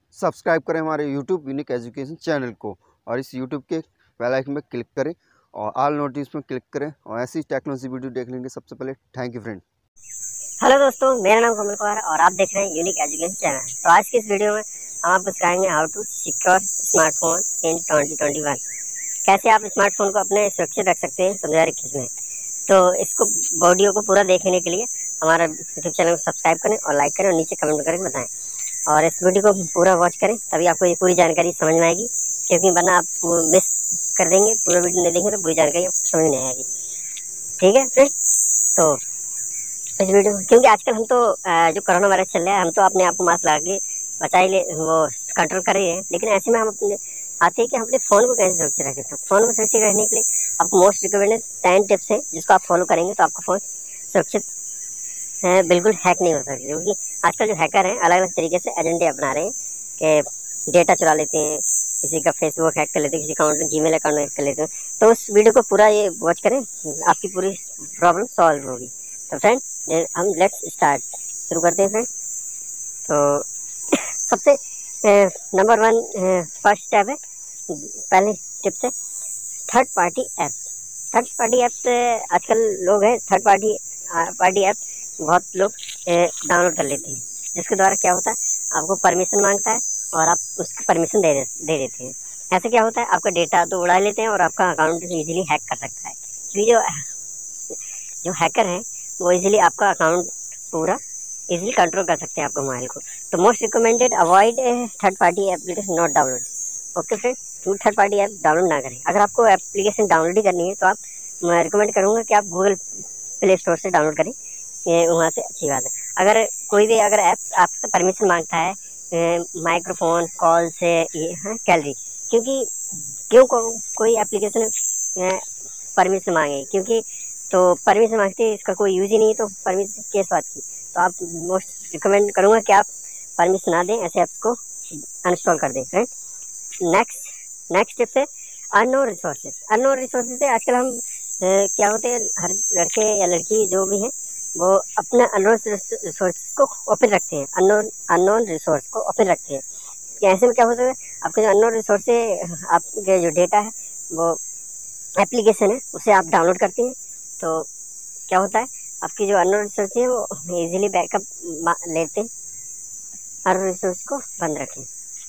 Subscribe करें हमारे YouTube unique education channel को और इस यूट्यूब के बेल आइकन पर क्लिक करें और ऑल नोटिस पर क्लिक करें और ऐसी टेक्नोलॉजी वीडियो देख लेंगे सबसे पहले। Thank you friend. हेलो दोस्तों, मेरा नाम कमल कुमार और आप देख रहे हैं यूनिक एजुकेशन चैनल। तो आज की इस वीडियो में हम आपको सिखाएंगे how to secure smartphone in 2021। कैसे आप स्मार्टफोन को अपने सुरक्षित रख सकते हैं समझदारी में। तो इसको वीडियो को पूरा देखने के लिए हमारा यूट्यूब चैनल को सब्सक्राइब करें और लाइक करें और नीचे कमेंट करके बताएं। और इस वीडियो को पूरा वॉच करें, तभी आपको ये पूरी जानकारी समझ में आएगी, क्योंकि वरना आप मिस कर देंगे, पूरा वीडियो नहीं देखेंगे तो पूरी जानकारी आपको समझ नहीं आएगी। ठीक है फ्रेंड, तो इस वीडियो क्योंकि आजकल हम तो जो कोरोना वायरस चल रहा है, हम तो अपने आप को मास्क लगा के बचा ही ले, वो कंट्रोल कर रहे हैं। लेकिन ऐसे में हम अपने आते हैं कि हम अपने फ़ोन को कैसे सुरक्षित रखें। तो फ़ोन को सुरक्षित रखने के लिए आपको मोस्ट रिकमेंडेड 10 टिप्स है, जिसको आप फॉलो करेंगे तो आपका फ़ोन सुरक्षित है, बिल्कुल हैक नहीं हो सकता। क्योंकि आजकल जो हैकर हैं अलग अलग तरीके से एजेंडे अपना रहे हैं कि डेटा चुरा लेते हैं, किसी का फेसबुक हैक कर लेते हैं, किसी अकाउंट जीमेल अकाउंट हैक कर लेते हैं। तो उस वीडियो को पूरा ये वॉच करें, आपकी पूरी प्रॉब्लम सॉल्व होगी। तो फ्रेंड, हम लेट्स स्टार्ट शुरू करते हैं फ्रेंड। तो सबसे नंबर 1 फर्स्ट स्टेप है, पहले टिप्स है third party app. Third party apps आजकल लोग हैं, थर्ड पार्टी ऐप बहुत लोग डाउनलोड कर लेते हैं, जिसके द्वारा क्या होता है, आपको परमिशन मांगता है और आप उसको परमिशन दे देते हैं। ऐसे क्या होता है, आपका डेटा तो उड़ा लेते हैं और आपका अकाउंट इजीली हैक कर सकता है। क्योंकि जो हैकर हैं वो इजीली आपका अकाउंट पूरा इजीली कंट्रोल कर सकते हैं आपके मोबाइल को। तो most recommended avoid third party application not download. Okay friend, third party app download ना करें। अगर आपको एप्लीकेशन डाउनलोड ही करनी है तो मैं रिकमेंड करूँगा कि आप गूगल प्ले स्टोर से डाउनलोड करें, ये वहाँ से अच्छी बात है। अगर कोई भी अगर ऐप आपसे परमिशन मांगता है, माइक्रोफोन कॉल से ये गैलरी, क्योंकि कोई एप्लीकेशन परमिशन मांगे, क्योंकि तो परमिशन मांगते हैं, इसका कोई यूज ही नहीं, तो परमिशन किस बात की। तो आप मोस्ट रिकमेंड करूँगा कि आप परमिशन ना दें, ऐसे ऐप्स को अनइंस्टॉल कर दें फ्रेंड। नेक्स्ट टिप्स है अननोन रिसोर्सेज। अननोन रिसोर्सेज से आजकल हम क्या होते हैं, हर लड़के या लड़की जो भी हैं वो अपने अननोन रिसोर्स को ओपन रखते हैं, अननोन रिसोर्स को ओपन रखते हैं। ऐसे में क्या होता है, आपके जो अननोन रिसोर्स से आपके जो डेटा है, वो एप्लीकेशन है, उसे आप डाउनलोड करते हैं। तो क्या होता है, आपकी जो अननोन रिसोर्स है वो इजीली बैकअप लेते हैं। अननोन रिसोर्स को बंद रखें।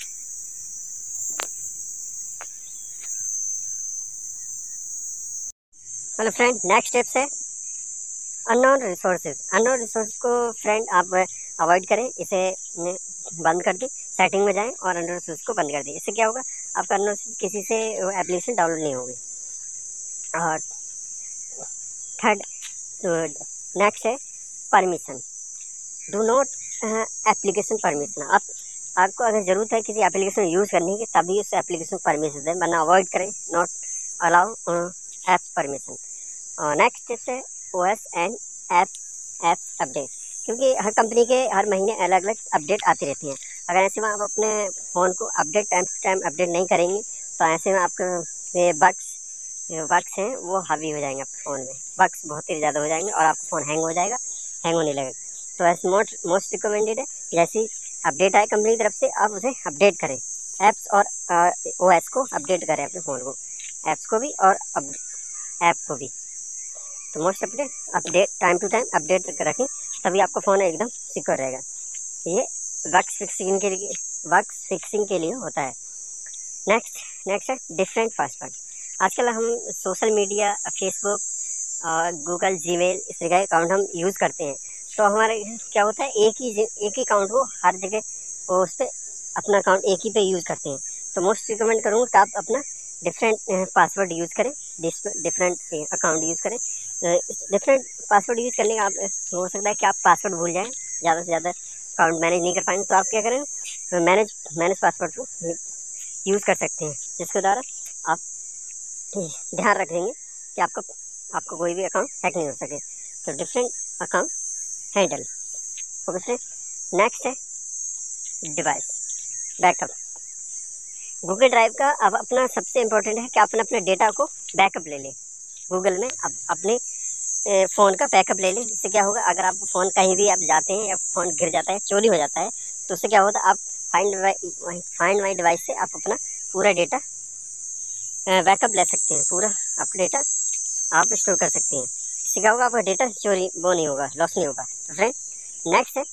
हेलो फ्रेंड, नेक्स्ट टिप्स है अननोन रिसोर्सेज। अननोन रिसोर्स को फ्रेंड आप अवॉइड करें, इसे बंद कर दें, सेटिंग में जाएं और अननोन रिसोर्स को बंद कर दें। इससे क्या होगा, आपका अननोन रिसोर्स किसी से एप्लीकेशन डाउनलोड नहीं होगी। और थर्ड नेक्स्ट है permission. Do not application permission. आपको अगर ज़रूरत है किसी एप्लीकेशन यूज़ करने की, तभी उस एप्लीकेशन परमिशन दें, वरना अवॉइड करें, not allow app permission. Next tips है OS एंड ऐप्स अपडेट। क्योंकि हर कंपनी के हर महीने अलग अलग अपडेट आती रहती हैं। अगर ऐसे में आप अपने फ़ोन को टाइम टू टाइम अपडेट नहीं करेंगे, तो ऐसे में आपके बग्स हैं वो हावी हो जाएंगे, आपके फ़ोन में बग्स बहुत ही ज़्यादा हो जाएंगे और आपका फ़ोन हैंग हो जाएगा, हैंग होने लगेगा। तो ऐसे मोस्ट रिकमेंडेड है, जैसी अपडेट आए कंपनी की तरफ से, आप उसे अपडेट करें, ऐप्स और OS को अपडेट करें, अपने फ़ोन को, ऐप्स को भी और ऐप को भी। तो most update time to time update रखें, तभी आपका फ़ोन एकदम सिक्योर रहेगा। ये बग्स फिक्सिंग के लिए होता है। नेक्स्ट है डिफरेंट पासवर्ड। आजकल हम सोशल मीडिया, फेसबुक और गूगल, जीमेल, इस तरह का अकाउंट हम यूज़ करते हैं। तो हमारे क्या होता है, एक ही अकाउंट को हर जगह वो उस पर अपना अकाउंट एक ही पे यूज़ करते हैं। तो मोस्ट रिकमेंड करूँगा कि आप अपना डिफरेंट पासवर्ड यूज़ करें, डिफरेंट अकाउंट यूज़ करें। डिफरेंट पासवर्ड यूज़ करने का आप हो सकता है कि आप पासवर्ड भूल जाएं, ज़्यादा से ज़्यादा अकाउंट मैनेज नहीं कर पाएंगे, तो आप क्या करें, मैनेज पासवर्ड को यूज़ कर सकते हैं, जिसके द्वारा आप ध्यान रखेंगे कि आपका कोई भी अकाउंट हैक नहीं हो सके। तो different account handle. Okay friend, next है डिवाइस बैकअप। गूगल ड्राइव का अब अपना सबसे इम्पोर्टेंट है कि आप अपने डेटा को बैकअप ले लें। गूगल में आप अपने फ़ोन का बैकअप ले लें। इससे क्या होगा, अगर आप फ़ोन कहीं भी आप जाते हैं या फ़ोन गिर जाता है, चोरी हो जाता है, तो उससे क्या होता है, आप फाइंड माई डिवाइस से आप अपना पूरा डेटा बैकअप ले सकते हैं, पूरा आपका डेटा आप स्टोर कर सकते हैं। इससे क्या होगा, आपका डेटा चोरी वो नहीं होगा, लॉस नहीं होगा। तो फ्रेंड नेक्स्ट है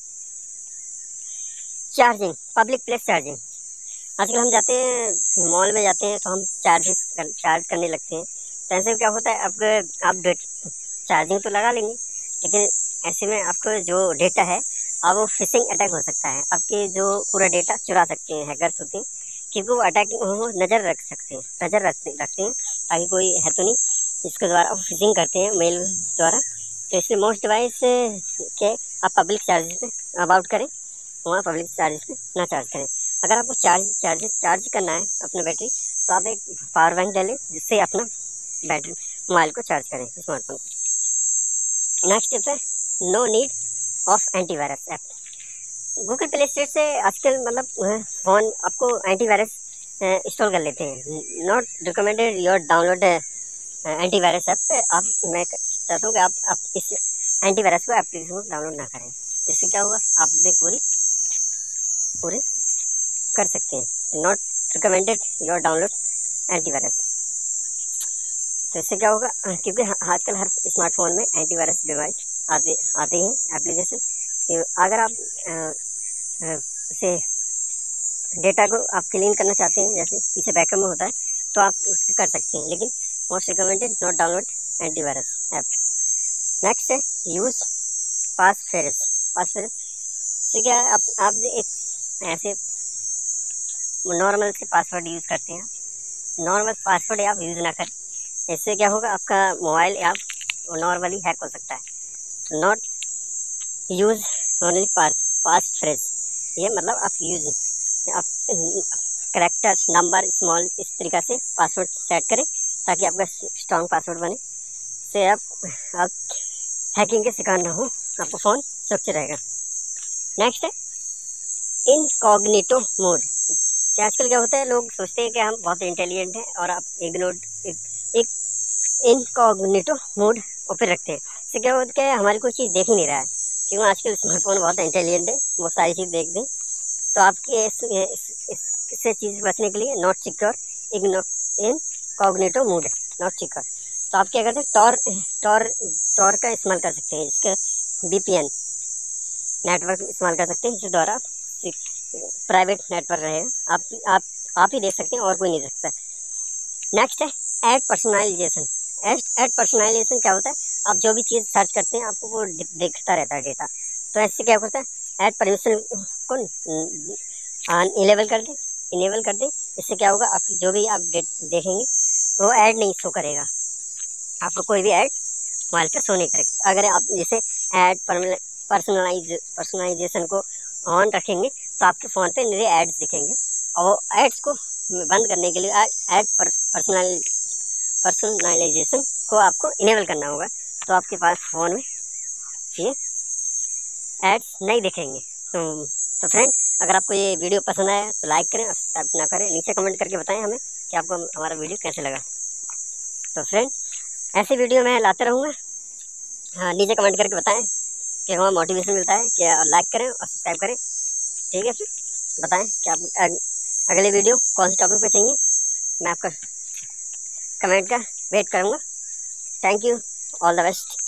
चार्जिंग, पब्लिक प्लेस चार्जिंग। आजकल हम जाते हैं मॉल में जाते हैं तो हम चार्ज करने लगते हैं। तो ऐसे में क्या होता है, आप चार्जिंग तो लगा लेंगे, लेकिन ऐसे में आपको जो डेटा है अब वो फिशिंग अटैक हो सकता है। आपके जो पूरा डेटा चुरा सकते हैं हैकर्स होते हैं, क्योंकि वो अटैक वो नज़र रख सकते हैं, रखते हैं ताकि कोई है तो नहीं, इसके द्वारा वो फिशिंग करते हैं मेल द्वारा। तो इसलिए मोस्ट डिवाइस के आप पब्लिक चार्जेस पे अबाउट करें, वहाँ पब्लिक चार्जेस पे ना चार्ज करें। अगर आपको चार्ज करना है अपना बैटरी, तो आप एक पावर बैंक ले लें, जिससे अपना बैटरी मोबाइल को चार्ज करें, स्मार्टफोन को। नेक्स्ट टिप है no need of antivirus app. Google Play Store से आजकल मतलब फ़ोन आपको एंटीवायरस इंस्टॉल कर लेते हैं। Not recommended your download antivirus app. मैं चाहता हूँ कि आप इस एंटीवायरस को एप्लीकेशन को डाउनलोड ना करें। इससे क्या होगा, आप अपने पूरे कर सकते हैं। Not recommended your download antivirus. तो इससे क्या होगा, क्योंकि आजकल हर स्मार्टफोन में एंटीवायरस डिवाइस आते हैं एप्लीकेशन। अगर आप से डेटा को आप क्लीन करना चाहते हैं, जैसे पीछे बैकअप में होता है, तो आप उसको कर सकते हैं, लेकिन most recommended not download antivirus app. Next है यूज़ पासफेरस से क्या है, आप एक ऐसे नॉर्मल से पासवर्ड यूज़ करते हैं, नॉर्मल पासवर्ड आप यूज़ ना करें। इससे क्या होगा, आपका मोबाइल आप नॉर्मली हैक हो सकता है। नॉट यूज़ ओनली पासफ्रेज, ये मतलब आप करेक्टर्स नंबर स्मॉल इस तरीक़ा से पासवर्ड सेट करें ताकि आपका स्ट्रॉन्ग पासवर्ड बने, से आप हैकिंग के शिकार ना हो, आपका फ़ोन सुरक्षित रहेगा। नेक्स्ट है इनकॉग्निटो मोड। कि आजकल क्या होता है, लोग सोचते हैं कि हम बहुत इंटेलिजेंट हैं और आप एक इनकॉग्निटो मोड ओपन रखते हैं। इससे क्या होता है, हमारी कोई चीज़ देख ही नहीं रहा है, क्योंकि आजकल स्मार्टफोन बहुत इंटेलिजेंट है, वो सारी चीज़ देख दें। तो आपके इससे चीज़ बचने के लिए not secure incognito mode, not secure. तो आप क्या करते हैं, टॉर का इस्तेमाल कर सकते हैं, इसका VPN नेटवर्क इस्तेमाल कर सकते हैं, जिसके द्वारा प्राइवेट नेटवर्क रहेगा, आप ही देख सकते हैं और कोई नहीं देख सकता। नेक्स्ट है ऐड पर्सनलाइजेशन। ऐड पर्सनलाइजेशन क्या होता है, आप जो भी चीज़ सर्च करते हैं आपको वो दिखता रहता है डेटा। तो ऐसे क्या होता है, ऐड परमिशन को इनेबल कर दें। इससे क्या होगा, आपकी जो भी आप देखेंगे वो ऐड नहीं शो करेगा, आपको कोई भी ऐड मोबाइल पर शो नहीं करेगा। अगर आप जैसे ऐड पर्सनलाइजेशन को ऑन रखेंगे तो आपके फ़ोन पे नए एड्स दिखेंगे, और वो एड्स को बंद करने के लिए ऐड पर्सनलाइजेशन को आपको इनेबल करना होगा, तो आपके पास फ़ोन में ये एड्स नहीं दिखेंगे। तो फ्रेंड, अगर आपको ये वीडियो पसंद आया तो लाइक करें और सब्सक्राइब ना करें, नीचे कमेंट करके बताएं हमें कि आपको हमारा वीडियो कैसे लगा। तो फ्रेंड, ऐसे वीडियो मैं लाते रहूँगा। हाँ, नीचे कमेंट करके बताएं कि हमें मोटिवेशन मिलता है कि लाइक करें और सब्सक्राइब करें। ठीक है, फिर बताएं कि आप अगले वीडियो कौन से टॉपिक पे चाहिए, मैं आपका कमेंट का वेट करूँगा। Thank you, all the best.